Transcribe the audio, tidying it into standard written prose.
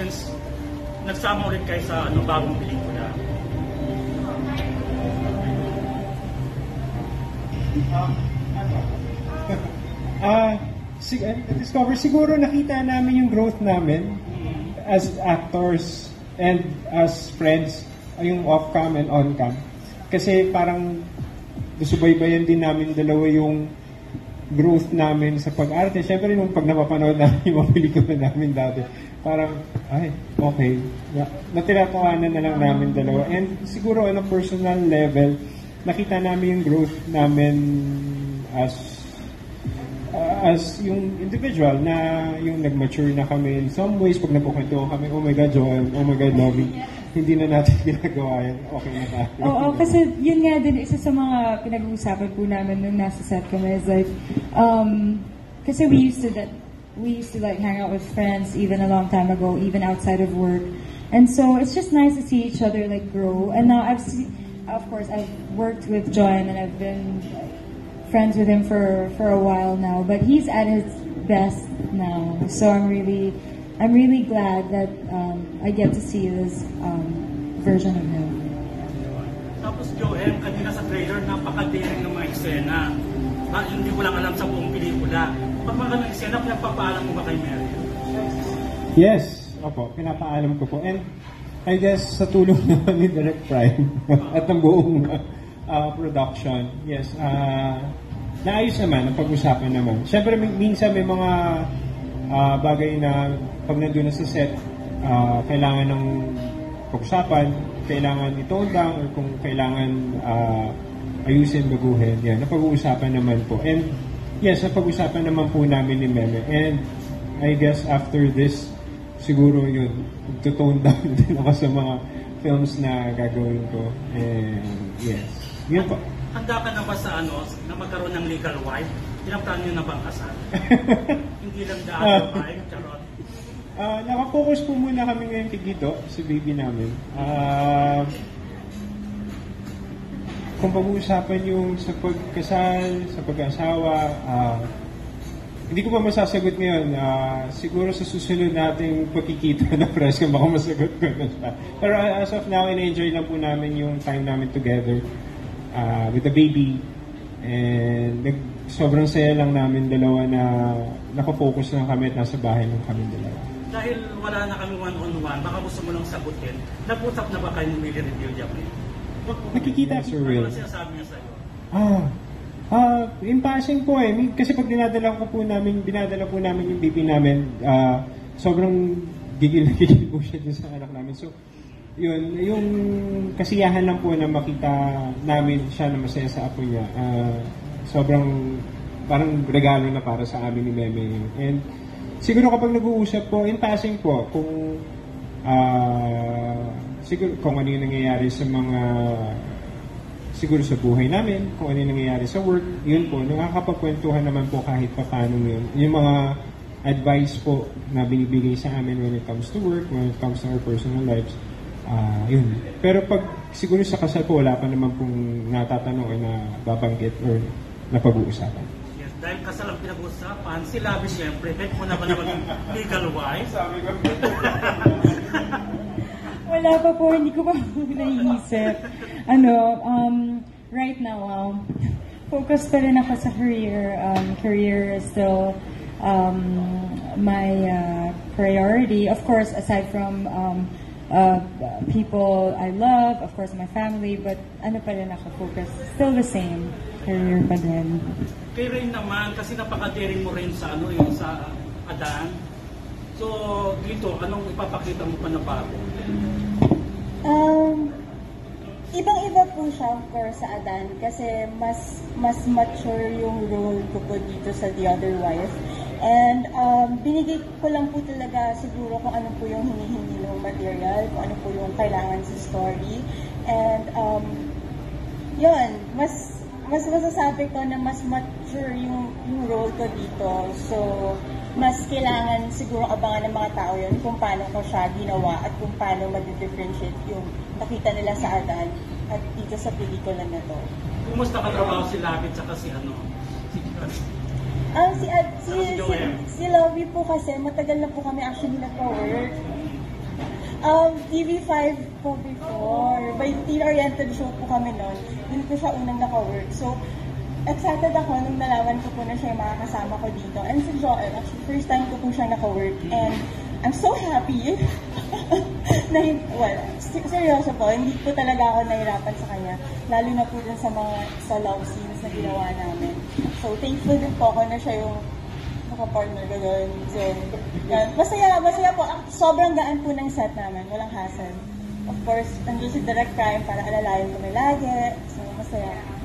since nagsama ulit kayo sa bagong pelikula? Discover, siguro nakita namin yung growth namin as actors and as friends, yung off-cam and on-cam. Kasi parang subaybayan din namin dalawa yung growth namin sa pag-arte. Siyempre, nung pag napapanood namin yung mga pelikula namin dati, parang, ay, okay. Natinatawanan na lang namin dalawa. And siguro, on a personal level, nakita namin yung growth namin as yung individual na yung nag-mature na kami in some ways. Pag napukwentuhan kami, oh my God, Joel, oh my God, Lovie, hindi na natin ginagawa yan. Okay na tayo. Oo, kasi yun nga din, isa sa mga pinag-uusapan po namin nung nasa set kami is like, kasi we used to like hang out with friends even a long time ago, even outside of work. And so it's just nice to see each other like grow. And now of course, I've worked with John and I've been friends with him for a while now, but he's at his best now. So I'm really glad that I get to see this version of him. Tapos Joel, kanina sa trailer, napakadiring ng mga eksena. Hindi ko lang alam sa buong pelikula. Pag mga ng eksena, pinapapaalam mo ba kay Mary? Yes, opo, pinapaalam ko po. And I guess sa tulong naman ni Direct Prime at ng buong production, yes, naayos naman, ang pag-usapan naman. Siyempre, minsan may mga bagay na pag nandun na sa set, kailangan ng pag-usapan, kailangan i-tone down, or kung kailangan ayusin, baguhin. Yan, napag-uusapan naman po. And yes, napag-usapan naman po namin ni Meme. And I guess after this, siguro yun, to-tone down din ako sa mga films na gagawin ko. And yes, yun po. Handa ka na ba sa na magkaroon ng legal wife? Pinaplan nyo na bang kasal? Hindi lang daan wife, charot. Nakapokus po muna kami ngayon kay Guido, si baby namin. Kung pag-uusapan yung sa pagkasal, sa pag-asawa, hindi ko pa masasagot ngayon. Siguro sa susunod nating pagkikita na press kung baka masagot ko na siya. Pero as of now, in-enjoy lang po namin yung time namin together with the baby. And sobrang saya lang namin dalawa na nakafocus lang kami at nasa bahay lang kami dalawa. Dahil wala na kami one-on-one, baka gusto mo lang sagutin. Nag-usap na ba kayo ng Millie Review niya? Nakikita Sir Will. Ano sinasabi niya sa'yo? In passing po kasi pag dinadala po namin yung baby namin, sobrang gigil na gigil po siya dun sa anak namin. So, yun, yung kasiyahan lang po na makita namin siya na masaya sa apo niya, sobrang parang regalo na para sa amin ni Meme. And siguro kapag nag-uusap po, in passing po, kung siguro kung ano yung nangyayari sa mga siguro sa buhay namin, kung ano yung nangyayari sa work, yun po, nakakapagkwentuhan naman po kahit pa paano yun. Yung mga advice po na binibigay sa amin when it comes to work, when it comes to our personal lives, yun. Pero pag siguro sa kasal po, wala pa naman pong natatanong o na babanggit or napag-uusapan. Yes, dahil kasal ang pinag-uusapan, si Lovie siyempre, bet mo na ba naman legal wife? Sabi ko. Wala pa po, hindi ko pa naiisip. Right now, focus pa rin ako sa career. Career is still my priority. Of course, aside from people I love, of course, my family, but pa rin ako focus? Still the same. Career pa din. Kay Rain naman, kasi napaka-daring mo rin sa yung sa Adan. So, dito, anong ipapakita mo pa na bago? Ibang-iba po siya, of course, sa Adan kasi mas mature yung role ko po dito sa The Other Wife. And binigay ko lang po talaga siguro kung ano po yung hinihingi ng material, kung ano po yung kailangan sa story. And yun, mas masasabi ko na mas mature yung role ko dito. So, mas kailangan siguro abangan ng mga tao yun kung paano ko siya ginawa at kung paano ma-differentiate yung nakita nila sa Adan at dito sa pelikula na to. Kumusta ka trabaho si Lovie at si Si Lovie po kasi matagal na po kami actually nagpa-work. TV5 po before. By teen-oriented show po kami noon. Dun po siya unang naka-work. So, excited ako nung nalaman ko po na siya yung makakasama ko dito. And si Joel, actually, first time ko po siya naka-work. And I'm so happy na, well, seryoso po, hindi po talaga ako nahirapan sa kanya. Lalo na po dun sa love scenes na ginawa namin. So, thankful din po ako na siya yung naka-partner ko doon. So, yan. Masaya po. Sobrang gaan po ng set namin. Walang hassle. Of course, nandiyo si Direct Prime para alalayan kami lagi. So, masaya.